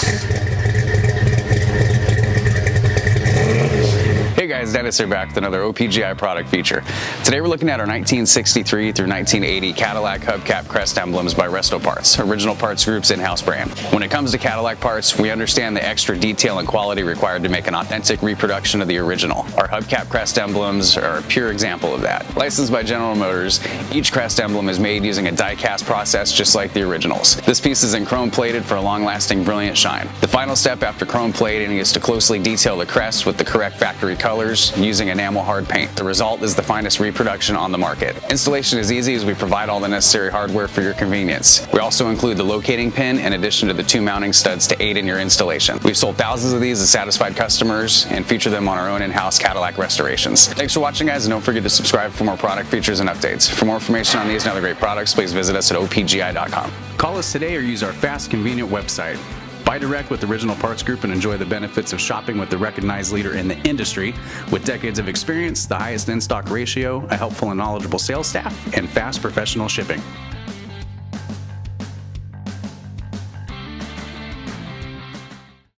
Hey guys, Dennis here back with another OPGI product feature. Today we're looking at our 1963 through 1980 Cadillac hubcap Crest emblems by Resto Parts, Original Parts Group's in-house brand. When it comes to Cadillac parts, we understand the extra detail and quality required to make an authentic reproduction of the original. Our hubcap Crest emblems are a pure example of that. Licensed by General Motors, each Crest emblem is made using a die-cast process just like the originals. This piece is in chrome plated for a long-lasting brilliant shine. The final step after chrome plating is to closely detail the crest with the correct factory colors using enamel hard paint. The result is the finest reproduction on the market. Installation is easy as we provide all the necessary hardware for your convenience. We also include the locating pin in addition to the 2 mounting studs to aid in your installation. We've sold thousands of these to satisfied customers and feature them on our own in-house Cadillac restorations. Thanks for watching, guys, and don't forget to subscribe for more product features and updates. For more information on these and other great products, please visit us at opgi.com. Call us today or use our fast, convenient website. Buy direct with Original Parts Group and enjoy the benefits of shopping with the recognized leader in the industry with decades of experience, the highest in-stock ratio, a helpful and knowledgeable sales staff, and fast professional shipping.